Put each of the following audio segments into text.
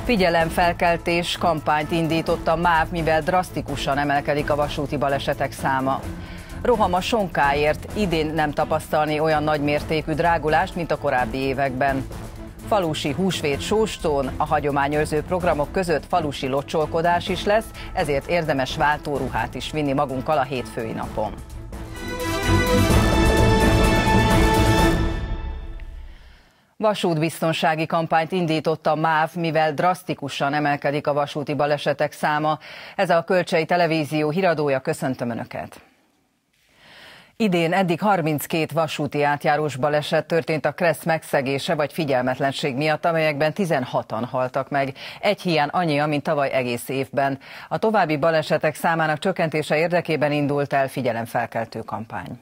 Figyelemfelkeltés kampányt indított a MÁV, mivel drasztikusan emelkedik a vasúti balesetek száma. Roham a sonkáért, idén nem tapasztalni olyan nagymértékű drágulást, mint a korábbi években. Falusi húsvét sóstón, a hagyományőrző programok között falusi locsolkodás is lesz, ezért érdemes váltóruhát is vinni magunkkal a hétfői napon. Vasútbiztonsági kampányt indított a MÁV, mivel drasztikusan emelkedik a vasúti balesetek száma. Ez a Kölcsei Televízió híradója, köszöntöm Önöket! Idén eddig 32 vasúti átjárós baleset történt a kressz megszegése vagy figyelmetlenség miatt, amelyekben 16-an haltak meg. Egy hiány annyi, mint tavaly egész évben. A további balesetek számának csökkentése érdekében indult el figyelemfelkeltő kampány.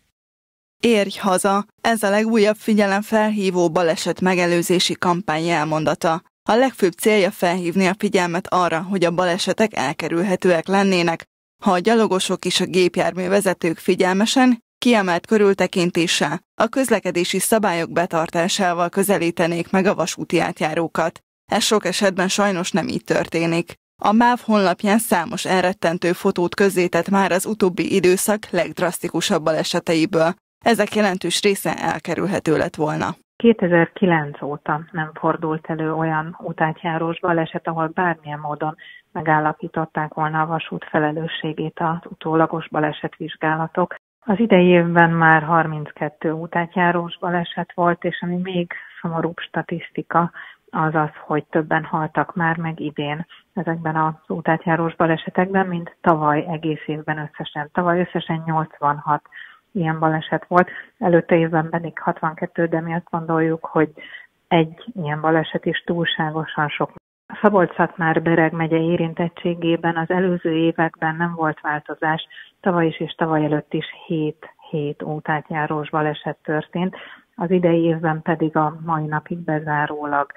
Érj haza! Ez a legújabb figyelemfelhívó baleset megelőzési kampány jelmondata. A legfőbb célja felhívni a figyelmet arra, hogy a balesetek elkerülhetőek lennének, ha a gyalogosok és a gépjárművezetők figyelmesen, kiemelt körültekintéssel, a közlekedési szabályok betartásával közelítenék meg a vasúti átjárókat. Ez sok esetben sajnos nem így történik. A MÁV honlapján számos elrettentő fotót közzétett már az utóbbi időszak legdrasztikusabb baleseteiből. Ezek jelentős része elkerülhető lett volna. 2009 óta nem fordult elő olyan útátjárós baleset, ahol bármilyen módon megállapították volna a vasút felelősségét az utólagos balesetvizsgálatok. Az idei évben már 32 útátjárós baleset volt, és ami még szomorúbb statisztika, az az, hogy többen haltak már meg idén ezekben az útátjárós balesetekben, mint tavaly egész évben összesen. Tavaly összesen 86 ilyen baleset volt, előtte évben pedig 62, de mi azt gondoljuk, hogy egy ilyen baleset is túlságosan sok. A Szabolcs-Szatmár-Bereg megye érintettségében az előző években nem volt változás, tavaly is és tavaly előtt is 7 útátjárós baleset történt, az idei évben pedig a mai napig bezárólag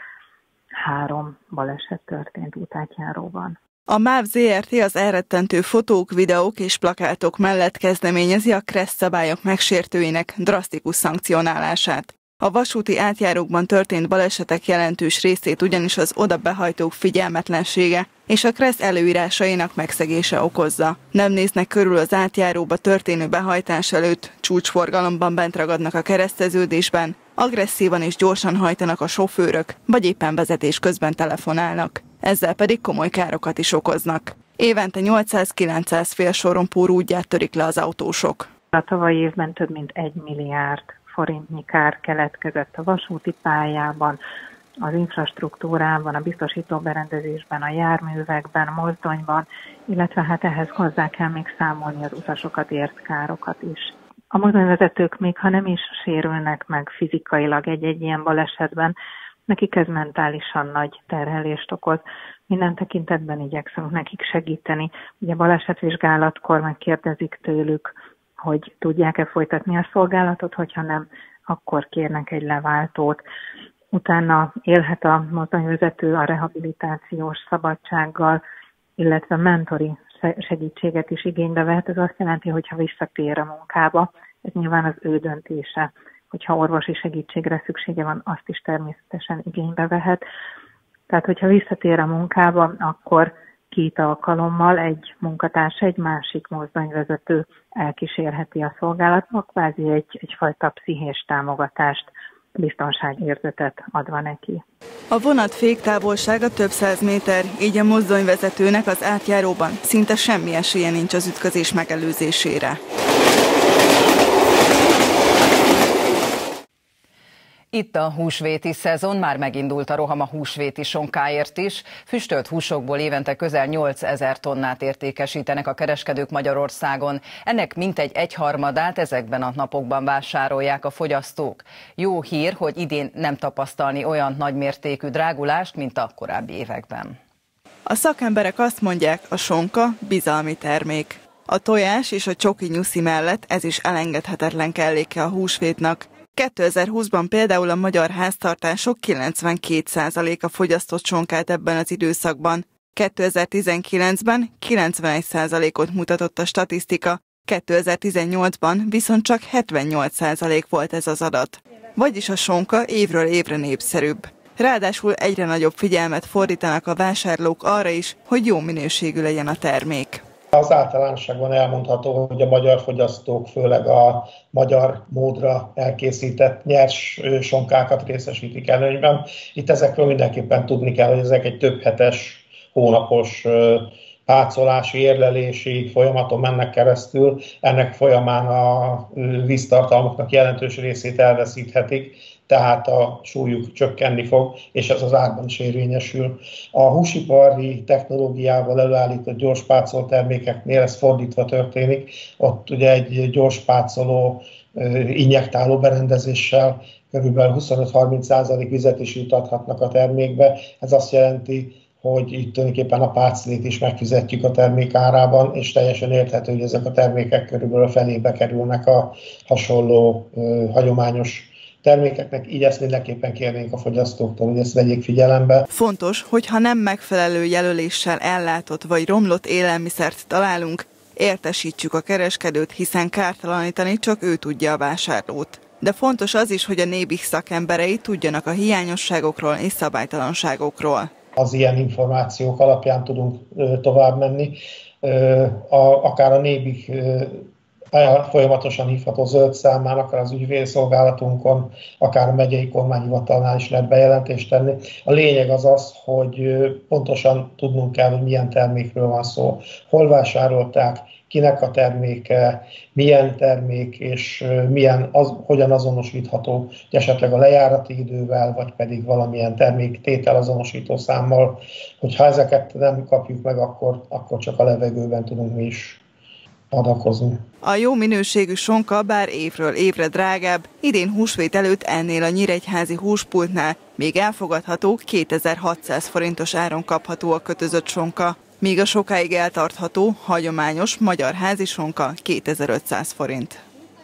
3 baleset történt útátjáróban. A MÁV Zrt. Az elrettentő fotók, videók és plakátok mellett kezdeményezi a kressz szabályok megsértőinek drasztikus szankcionálását. A vasúti átjárókban történt balesetek jelentős részét ugyanis az oda behajtók figyelmetlensége és a kressz előírásainak megszegése okozza. Nem néznek körül az átjáróba történő behajtás előtt, csúcsforgalomban bent ragadnak a kereszteződésben, agresszívan és gyorsan hajtanak a sofőrök, vagy éppen vezetés közben telefonálnak. Ezzel pedig komoly károkat is okoznak. Évente 800-900 félsorompó rúdját törik le az autósok. A tavalyi évben több mint 1 milliárd forintnyi kár keletkezett a vasúti pályában, az infrastruktúrában, a biztosító berendezésben, a járművekben, a mozdonyban, illetve hát ehhez hozzá kell még számolni az utasokat ért károkat is. A mozdonyvezetők még ha nem is sérülnek meg fizikailag egy-egy ilyen balesetben, nekik ez mentálisan nagy terhelést okoz. Minden tekintetben igyekszünk nekik segíteni. Ugye balesetvizsgálatkor megkérdezik tőlük, hogy tudják-e folytatni a szolgálatot, hogyha nem, akkor kérnek egy leváltót. Utána élhet a mozdonyvezető a rehabilitációs szabadsággal, illetve mentori segítséget is igénybe vehet. Ez azt jelenti, hogy ha visszatér a munkába, ez nyilván az ő döntése. Hogyha orvosi segítségre szüksége van, azt is természetesen igénybe vehet. Tehát, hogyha visszatér a munkába, akkor 2 alkalommal egy munkatársa, egy másik mozdonyvezető elkísérheti a szolgálatnak, kvázi egyfajta pszichés támogatást, biztonságérzetet adva neki. A vonat féktávolsága több 100 méter, így a mozdonyvezetőnek az átjáróban szinte semmi esélye nincs az ütközés megelőzésére. Itt a húsvéti szezon, már megindult a roham a húsvéti sonkáért is. Füstölt húsokból évente közel 8000 tonnát értékesítenek a kereskedők Magyarországon. Ennek mintegy 1/3 ezekben a napokban vásárolják a fogyasztók. Jó hír, hogy idén nem tapasztalni olyan nagymértékű drágulást, mint a korábbi években. A szakemberek azt mondják, a sonka bizalmi termék. A tojás és a csoki nyuszi mellett ez is elengedhetetlen kelléke a húsvétnak. 2020-ban például a magyar háztartások 92%-a fogyasztott sonkát ebben az időszakban. 2019-ben 91%-ot mutatott a statisztika, 2018-ban viszont csak 78% volt ez az adat. Vagyis a sonka évről évre népszerűbb. Ráadásul egyre nagyobb figyelmet fordítanak a vásárlók arra is, hogy jó minőségű legyen a termék. Az általánosságban elmondható, hogy a magyar fogyasztók főleg a magyar módra elkészített nyers sonkákat részesítik előnyben. Itt ezekről mindenképpen tudni kell, hogy ezek egy több hetes, hónapos pácolási, érlelési folyamaton mennek keresztül. Ennek folyamán a víztartalmaknak jelentős részét elveszíthetik, tehát a súlyuk csökkenni fog, és ez az árban is érvényesül. A húsipari technológiával előállított gyorspácolt termékeknél ez fordítva történik. Ott ugye egy gyorspácoló, injektáló berendezéssel körülbelül 25-30% vizet is jutathatnak a termékbe. Ez azt jelenti, hogy itt tulajdonképpen a páclét is megfizetjük a termék árában, és teljesen érthető, hogy ezek a termékek körülbelül felébe kerülnek a hasonló hagyományos termékeknek, így ezt mindenképpen kérnénk a fogyasztóktól, hogy ezt vegyék figyelembe. Fontos, hogy ha nem megfelelő jelöléssel ellátott vagy romlott élelmiszert találunk, értesítsük a kereskedőt, hiszen kártalanítani csak ő tudja a vásárlót. De fontos az is, hogy a NÉBIH szakemberei tudjanak a hiányosságokról és szabálytalanságokról. Az ilyen információk alapján tudunk tovább menni, akár a NÉBIH folyamatosan hívható zöld számán, akár az ügyfélszolgálatunkon, akár a megyei kormányhivatalnál is lehet bejelentést tenni. A lényeg az az, hogy pontosan tudnunk kell, hogy milyen termékről van szó, hol vásárolták, kinek a terméke, milyen termék, és hogyan azonosítható, hogy esetleg a lejárati idővel, vagy pedig valamilyen terméktétel azonosító számmal. Hogyha ezeket nem kapjuk meg, akkor csak a levegőben tudunk mi is adakozni. A jó minőségű sonka bár évről évre drágább, idén húsvét előtt ennél a nyíregyházi húspultnál még elfogadható 2600 forintos áron kapható a kötözött sonka, míg a sokáig eltartható, hagyományos magyar házi sonka 2500 forint.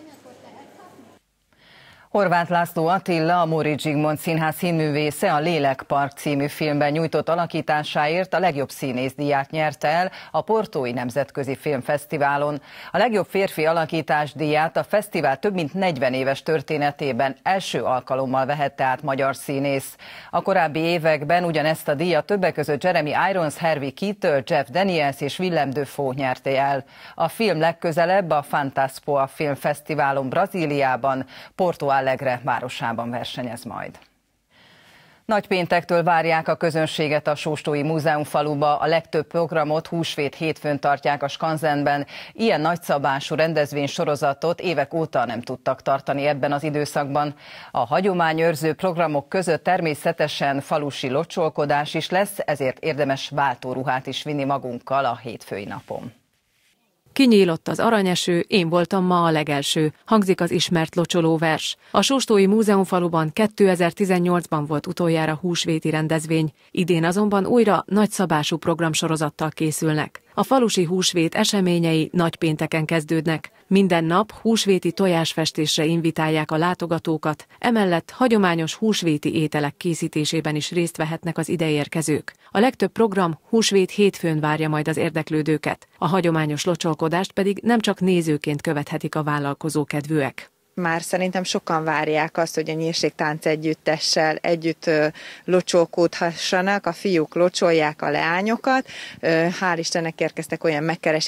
Horváth László Attila, a Móricz Zsigmond Színház színművésze a Lélekpark című filmben nyújtott alakításáért a legjobb színészdíját nyerte el a Portói Nemzetközi Filmfesztiválon. A legjobb férfi alakítás díját a fesztivál több mint 40 éves történetében első alkalommal vehette át magyar színész. A korábbi években ugyanezt a díjat többek között Jeremy Irons, Harvey Keitel, Jeff Daniels és Willem Dafoe nyerte el. A film legközelebb a Fantaspoa Filmfesztiválon Brazíliában, Porto Alegre városában versenyez majd. Nagypéntektől várják a közönséget a Sóstói Múzeumfaluba, a legtöbb programot húsvét hétfőn tartják a skanzenben. Ilyen nagyszabású rendezvénysorozatot évek óta nem tudtak tartani ebben az időszakban. A hagyományőrző programok között természetesen falusi locsolkodás is lesz, ezért érdemes váltóruhát is vinni magunkkal a hétfői napon. Kinyílott az aranyeső, én voltam ma a legelső, hangzik az ismert locsolóvers. A Sóstói Múzeumfaluban 2018-ban volt utoljára húsvéti rendezvény, idén azonban újra nagyszabású programsorozattal készülnek. A falusi húsvét eseményei nagypénteken kezdődnek. Minden nap húsvéti tojásfestésre invitálják a látogatókat, emellett hagyományos húsvéti ételek készítésében is részt vehetnek az ideérkezők. A legtöbb program húsvét hétfőn várja majd az érdeklődőket, a hagyományos locsolkodást pedig nem csak nézőként követhetik a vállalkozókedvűek. Már szerintem sokan várják azt, hogy a Nyírségtánc együttessel együtt locsolkódhassanak, a fiúk locsolják a leányokat. Hál' Istennek érkeztek olyan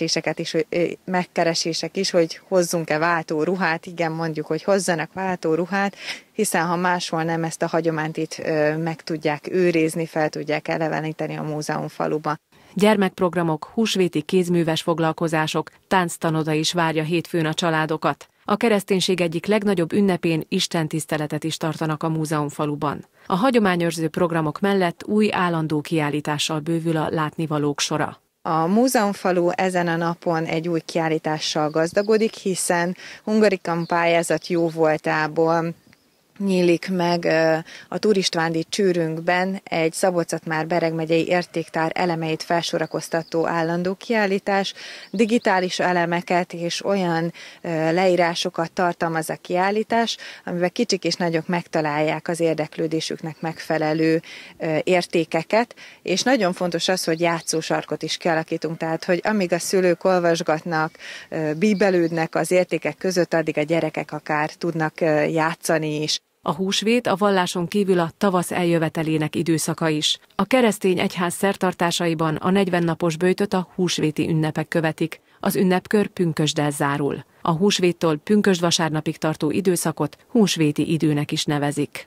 megkeresések is, hogy hozzunk-e váltóruhát. Igen, mondjuk, hogy hozzanak váltóruhát, hiszen ha máshol nem, ezt a hagyományt itt meg tudják őrizni, fel tudják eleveníteni a múzeumfaluba. Gyermekprogramok, húsvéti kézműves foglalkozások, tánctanoda is várja hétfőn a családokat. A kereszténység egyik legnagyobb ünnepén istentiszteletet is tartanak a múzeumfaluban. A hagyományőrző programok mellett új állandó kiállítással bővül a látnivalók sora. A múzeumfalu ezen a napon egy új kiállítással gazdagodik, hiszen Hungarikum pályázat jóvoltából nyílik meg a Tóth Istvándi Csűrünkben egy Szabolcs-Szatmár-Bereg megyei értéktár elemeit felsorakoztató állandó kiállítás. Digitális elemeket és olyan leírásokat tartalmaz a kiállítás, amiben kicsik és nagyok megtalálják az érdeklődésüknek megfelelő értékeket, és nagyon fontos az, hogy játszósarkot is kialakítunk, tehát hogy amíg a szülők olvasgatnak, bíbelődnek az értékek között, addig a gyerekek akár tudnak játszani is. A húsvét a valláson kívül a tavasz eljövetelének időszaka is. A keresztény egyház szertartásaiban a 40 napos böjtöt a húsvéti ünnepek követik. Az ünnepkör pünkösddel zárul. A húsvéttól pünkösdvasárnapig tartó időszakot húsvéti időnek is nevezik.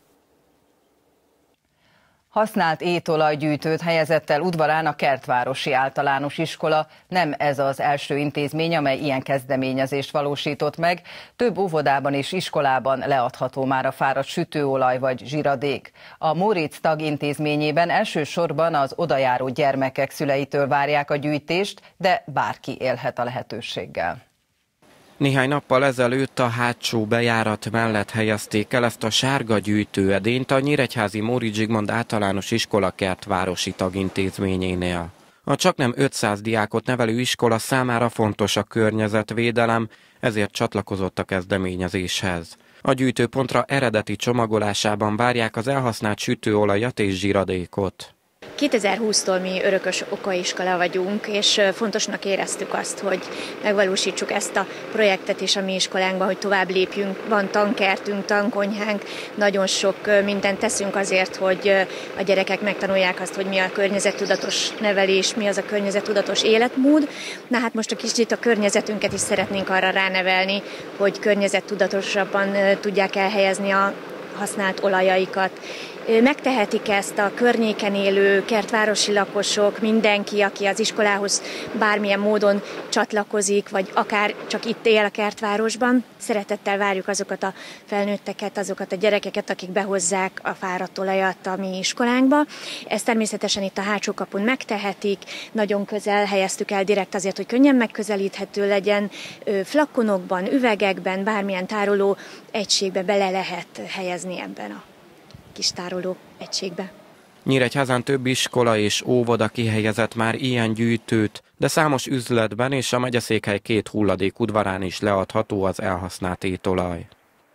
Használt étolajgyűjtőt helyezett el udvarán a Kertvárosi Általános Iskola. Nem ez az első intézmény, amely ilyen kezdeményezést valósított meg. Több óvodában és iskolában leadható már a fáradt sütőolaj vagy zsiradék. A Móricz tagintézményében elsősorban az odajáró gyermekek szüleitől várják a gyűjtést, de bárki élhet a lehetőséggel. Néhány nappal ezelőtt a hátsó bejárat mellett helyezték el ezt a sárga gyűjtőedényt a Nyíregyházi Móricz Zsigmond Általános Iskola Kertvárosi tagintézményénél. A csaknem 500 diákot nevelő iskola számára fontos a környezetvédelem, ezért csatlakozott a kezdeményezéshez. A gyűjtőpontra eredeti csomagolásában várják az elhasznált sütőolajat és zsiradékot. 2020-tól mi örökös okaiskola vagyunk, és fontosnak éreztük azt, hogy megvalósítsuk ezt a projektet is a mi iskolánkban, hogy tovább lépjünk. Van tankertünk, tankonyhánk, nagyon sok mindent teszünk azért, hogy a gyerekek megtanulják azt, hogy mi a környezettudatos nevelés, mi az a környezettudatos életmód. Na hát most a kicsit a környezetünket is szeretnénk arra ránevelni, hogy környezettudatosabban tudják elhelyezni a használt olajaikat. Megtehetik ezt a környéken élő kertvárosi lakosok, mindenki, aki az iskolához bármilyen módon csatlakozik, vagy akár csak itt él a kertvárosban. Szeretettel várjuk azokat a felnőtteket, azokat a gyerekeket, akik behozzák a fáradt olajat a mi iskolánkba. Ezt természetesen itt a hátsó kapun megtehetik, nagyon közel helyeztük el direkt azért, hogy könnyen megközelíthető legyen. Flakonokban, üvegekben, bármilyen tároló egységbe bele lehet helyezni ebben a kis tároló egységbe. Nyíregyházán több iskola és óvoda kihelyezett már ilyen gyűjtőt, de számos üzletben és a megyeszékhely 2 hulladékudvarán is leadható az elhasznált étolaj.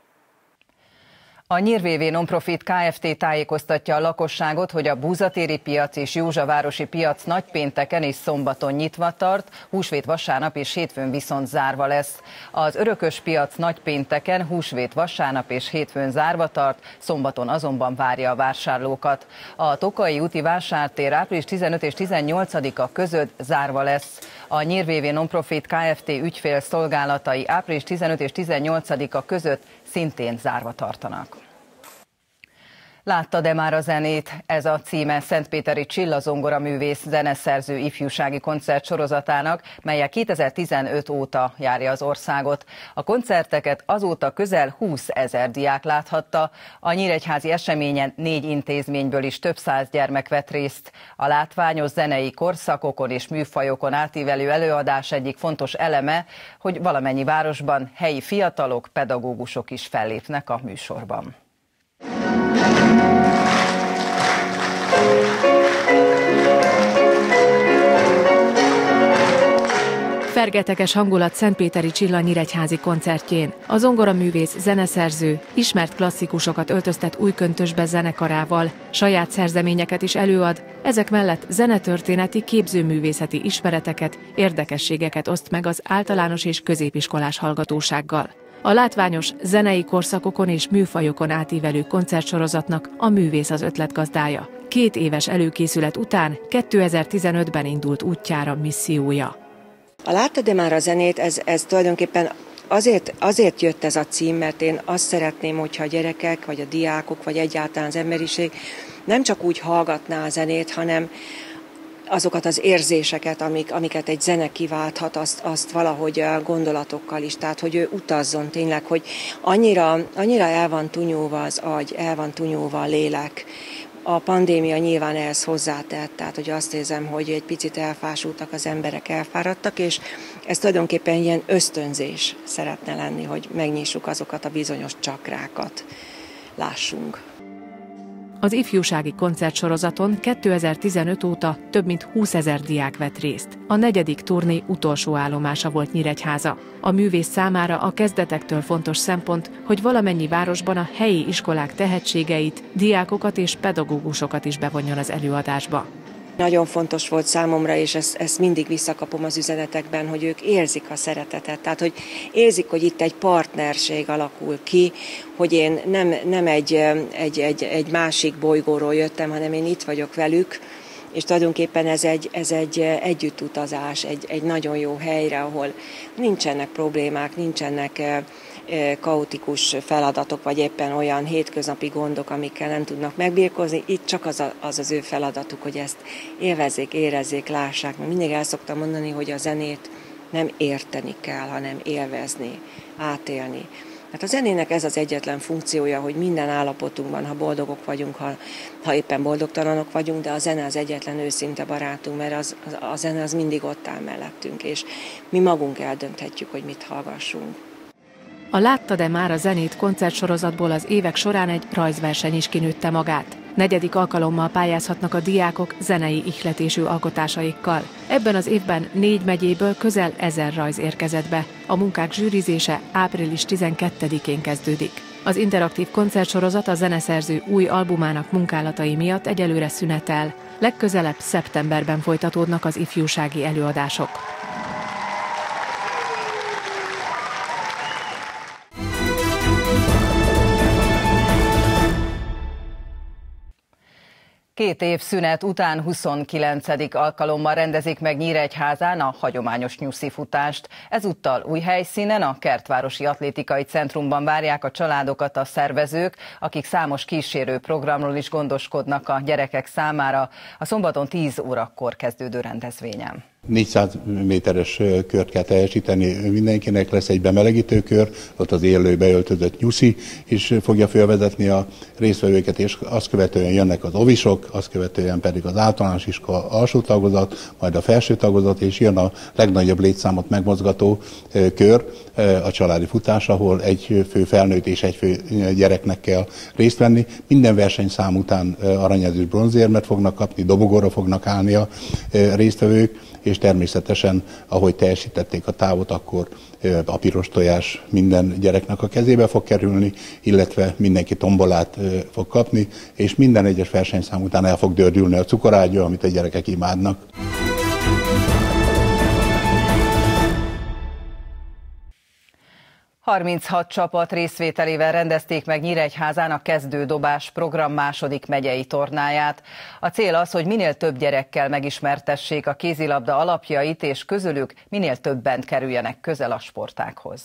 A Nyír-VV Nonprofit Kft. Tájékoztatja a lakosságot, hogy a Búzatéri piac és Józsavárosi piac nagypénteken és szombaton nyitva tart, húsvét vasárnap és hétfőn viszont zárva lesz. Az Örökös piac nagypénteken, húsvét vasárnap és hétfőn zárva tart, szombaton azonban várja a vásárlókat. A Tokai úti vásártér április 15 és 18-a között zárva lesz. A Nyír-VV Nonprofit Kft. Ügyfélszolgálatai április 15 és 18-a között szintén zárva tartanak. Láttad-e már a zenét? Ez a címe Szentpéteri Csilla zongoraművész zeneszerző ifjúsági koncert sorozatának, melyek 2015 óta járja az országot. A koncerteket azóta közel 20 000 diák láthatta. A nyíregyházi eseményen 4 intézményből is több száz gyermek vett részt. A látványos zenei korszakokon és műfajokon átívelő előadás egyik fontos eleme, hogy valamennyi városban helyi fiatalok, pedagógusok is fellépnek a műsorban. Fergeteges hangulat Szentpéteri Csilla nyíregyházi koncertjén. A zongoraművész, zeneszerző ismert klasszikusokat öltöztet új köntösbe zenekarával, saját szerzeményeket is előad, ezek mellett zenetörténeti, képzőművészeti ismereteket, érdekességeket oszt meg az általános és középiskolás hallgatósággal. A látványos zenei korszakokon és műfajokon átívelő koncertsorozatnak a művész az ötletgazdája. 2 éves előkészület után 2015-ben indult útjára missziója. Láttad-e már a zenét? Ez tulajdonképpen azért jött ez a cím, mert én azt szeretném, hogyha a gyerekek, vagy a diákok, vagy egyáltalán az emberiség nem csak úgy hallgatná a zenét, hanem azokat az érzéseket, amiket egy zene kiválthat, azt valahogy gondolatokkal is, tehát hogy ő utazzon tényleg, hogy annyira el van tunyulva az agy, el van tunyulva a lélek. A pandémia nyilván ehhez hozzátett, tehát hogy azt érzem, hogy egy picit elfásultak az emberek, elfáradtak, és ez tulajdonképpen ilyen ösztönzés szeretne lenni, hogy megnyissuk azokat a bizonyos csakrákat, lássunk. Az ifjúsági koncertsorozaton 2015 óta több mint 20 000 diák vett részt. A 4. turné utolsó állomása volt Nyíregyháza. A művész számára a kezdetektől fontos szempont, hogy valamennyi városban a helyi iskolák tehetségeit, diákokat és pedagógusokat is bevonjon az előadásba. Nagyon fontos volt számomra, és ezt mindig visszakapom az üzenetekben, hogy ők érzik a szeretetet. Tehát, hogy érzik, hogy itt egy partnerség alakul ki, hogy én nem egy másik bolygóról jöttem, hanem én itt vagyok velük, és tulajdonképpen ez egy együttutazás, egy nagyon jó helyre, ahol nincsenek problémák, nincsenek kaotikus feladatok, vagy éppen olyan hétköznapi gondok, amikkel nem tudnak megbirkózni. Itt csak az ő feladatuk, hogy ezt élvezzék, érezzék, lássák. Mert mindig el szoktam mondani, hogy a zenét nem érteni kell, hanem élvezni, átélni. Hát a zenének ez az egyetlen funkciója, hogy minden állapotunkban, ha boldogok vagyunk, ha éppen boldogtalanok vagyunk, de a zene az egyetlen őszinte barátunk, mert a zene az mindig ott áll mellettünk, és mi magunk eldönthetjük, hogy mit hallgassunk. A Láttad-e már a zenét koncertsorozatból az évek során egy rajzverseny is kinőtte magát. 4. alkalommal pályázhatnak a diákok zenei ihletésű alkotásaikkal. Ebben az évben 4 megyéből közel 1000 rajz érkezett be. A munkák zsűrizése április 12-én kezdődik. Az interaktív koncertsorozat a zeneszerző új albumának munkálatai miatt egyelőre szünetel. Legközelebb szeptemberben folytatódnak az ifjúsági előadások. Két év szünet után 29. alkalommal rendezik meg Nyíregyházán a hagyományos nyuszifutást. Ezúttal új helyszínen, a Kertvárosi Atlétikai Centrumban várják a családokat a szervezők, akik számos kísérő programról is gondoskodnak a gyerekek számára a szombaton 10 órakor kezdődő rendezvényen. 400 méteres kört kell teljesíteni mindenkinek, lesz egy bemelegítő kör, ott az élő beöltözött nyuszi is fogja felvezetni a résztvevőket, és azt követően jönnek az ovisok, azt követően pedig az általános iskola alsó tagozat, majd a felső tagozat, és jön a legnagyobb létszámot megmozgató kör, a családi futás, ahol egy fő felnőtt és egy fő gyereknek kell részt venni. Minden versenyszám után aranyezős bronzérmet fognak kapni, dobogóra fognak állni a résztvevők, és természetesen, ahogy teljesítették a távot, akkor a piros tojás minden gyereknek a kezébe fog kerülni, illetve mindenki tombolát fog kapni, és minden egyes versenyszám után el fog dördülni a cukorágya, amit a gyerekek imádnak. – 36 csapat részvételével rendezték meg Nyíregyházán a kezdődobás program második megyei tornáját. A cél az, hogy minél több gyerekkel megismertessék a kézilabda alapjait, és közülük minél többen kerüljenek közel a sportághoz.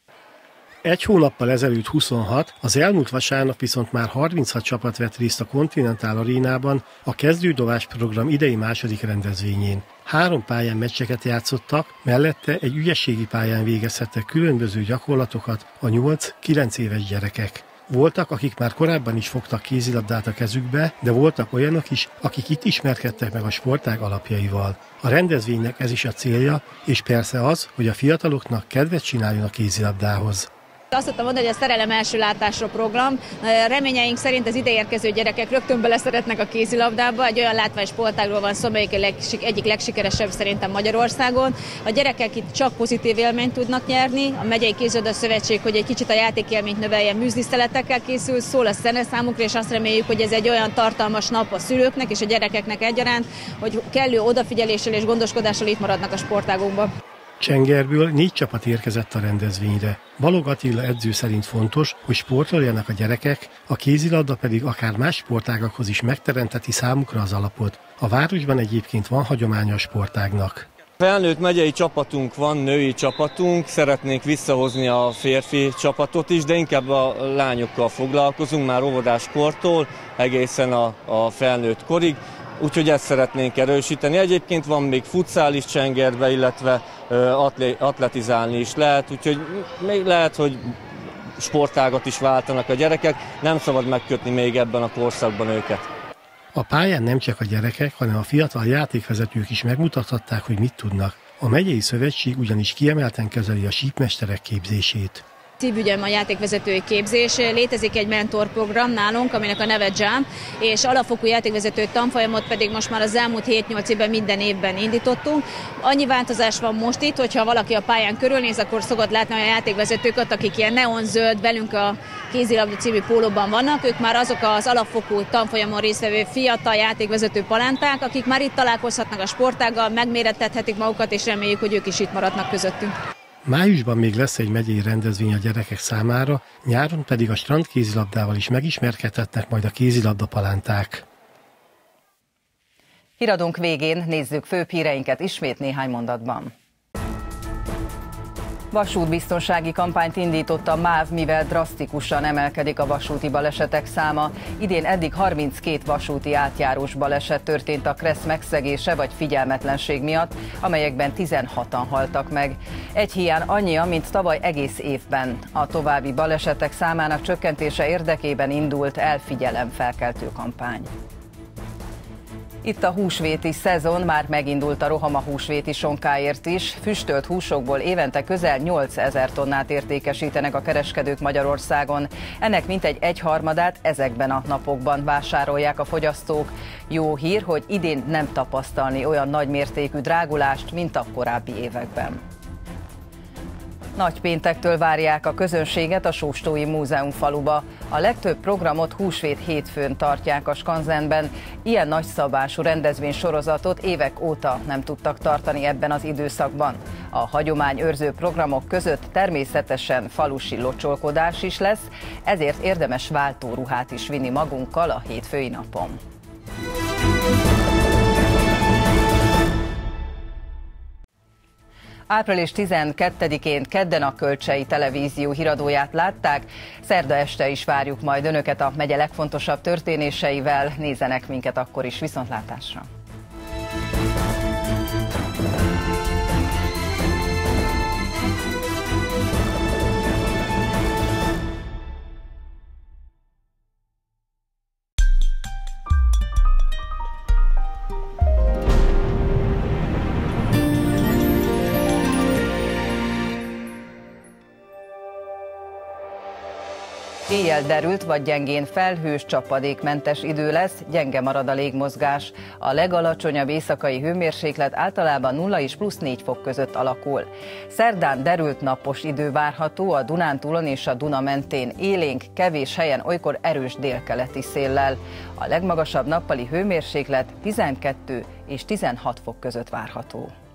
Egy hónappal ezelőtt 26, az elmúlt vasárnap viszont már 36 csapat vett részt a Continental Arénában a kezdődobás program idei második rendezvényén. 3 pályán meccseket játszottak, mellette egy ügyességi pályán végezhettek különböző gyakorlatokat a 8-9 éves gyerekek. Voltak, akik már korábban is fogtak kézilabdát a kezükbe, de voltak olyanok is, akik itt ismerkedtek meg a sportág alapjaival. A rendezvénynek ez is a célja, és persze az, hogy a fiataloknak kedvet csináljon a kézilabdához. Azt tudtam mondani, hogy a szerelem első látásra program. Reményeink szerint az ideérkező gyerekek rögtön beleszeretnek a kézilabdába. Egy olyan látványos sportágról van szó, amelyik egyik legsikeresebb szerintem Magyarországon. A gyerekek itt csak pozitív élményt tudnak nyerni. A Megyei Kézilabda Szövetség, hogy egy kicsit a játékélményt növelje, műzliszteletekkel készül, szól a zene számukra, és azt reméljük, hogy ez egy olyan tartalmas nap a szülőknek és a gyerekeknek egyaránt, hogy kellő odafigyeléssel és gondoskodással itt maradnak a sportágokban. Csengerből 4 csapat érkezett a rendezvényre. Balog Attila edző szerint fontos, hogy sportoljanak a gyerekek, a kézilabda pedig akár más sportágakhoz is megteremteti számukra az alapot. A városban egyébként van hagyománya a sportágnak. Felnőtt megyei csapatunk van, női csapatunk, szeretnénk visszahozni a férfi csapatot is, de inkább a lányokkal foglalkozunk már óvodáskortól egészen a felnőtt korig. Úgyhogy ezt szeretnénk erősíteni. Egyébként van még futszál is Csengerbe, illetve atletizálni is lehet, úgyhogy még lehet, hogy sportágat is váltanak a gyerekek, nem szabad megkötni még ebben a korszakban őket. A pályán nem csak a gyerekek, hanem a fiatal játékvezetők is megmutathatták, hogy mit tudnak. A megyei szövetség ugyanis kiemelten kezeli a sípmesterek képzését. szívügyem a játékvezetői képzés. Létezik egy mentorprogram nálunk, aminek a neve JAM, és alapfokú játékvezető tanfolyamot pedig most már az elmúlt 7-8 évben minden évben indítottunk. Annyi változás van most itt, hogyha valaki a pályán körülnéz, akkor szokott látni a játékvezetőket, akik ilyen neonzöld, velünk a kézilabda című pólóban vannak. Ők már azok az alapfokú tanfolyamon résztvevő fiatal játékvezető palánták, akik már itt találkozhatnak a sportággal, megmérettethetik magukat, és reméljük, hogy ők is itt maradnak közöttünk. Májusban még lesz egy megyei rendezvény a gyerekek számára, nyáron pedig a strandkézilabdával is megismerkedhetnek majd a kézilabda palánták. Híradónk végén nézzük főbb híreinket ismét néhány mondatban. Vasútbiztonsági kampányt indított a MÁV, mivel drasztikusan emelkedik a vasúti balesetek száma. Idén eddig 32 vasúti átjárós baleset történt a kressz megszegése vagy figyelmetlenség miatt, amelyekben 16-an haltak meg. Egy hiány annyi, mint tavaly egész évben. A további balesetek számának csökkentése érdekében indult elfigyelemfelkeltő kampány. Itt a húsvéti szezon, már megindult a roham a húsvéti sonkáért is. Füstölt húsokból évente közel 8000 tonnát értékesítenek a kereskedők Magyarországon. Ennek mintegy egyharmadát ezekben a napokban vásárolják a fogyasztók. Jó hír, hogy idén nem tapasztalni olyan nagymértékű drágulást, mint a korábbi években. Nagypéntektől várják a közönséget a Sóstói Múzeumfaluba. A legtöbb programot húsvét hétfőn tartják a skanzenben. Ilyen nagyszabású rendezvénysorozatot évek óta nem tudtak tartani ebben az időszakban. A hagyományőrző programok között természetesen falusi locsolkodás is lesz, ezért érdemes váltóruhát is vinni magunkkal a hétfői napon. Április 12-én kedden a Kölcsei Televízió híradóját látták, szerda este is várjuk majd önöket a megye legfontosabb történéseivel, nézzenek minket akkor is, viszontlátásra! Éjjel derült vagy gyengén felhős, csapadékmentes idő lesz, gyenge marad a légmozgás. A legalacsonyabb éjszakai hőmérséklet általában 0 és +4 fok között alakul. Szerdán derült napos idő várható a Dunántúlon és a Duna mentén, élénk, kevés helyen olykor erős délkeleti széllel. A legmagasabb nappali hőmérséklet 12 és 16 fok között várható.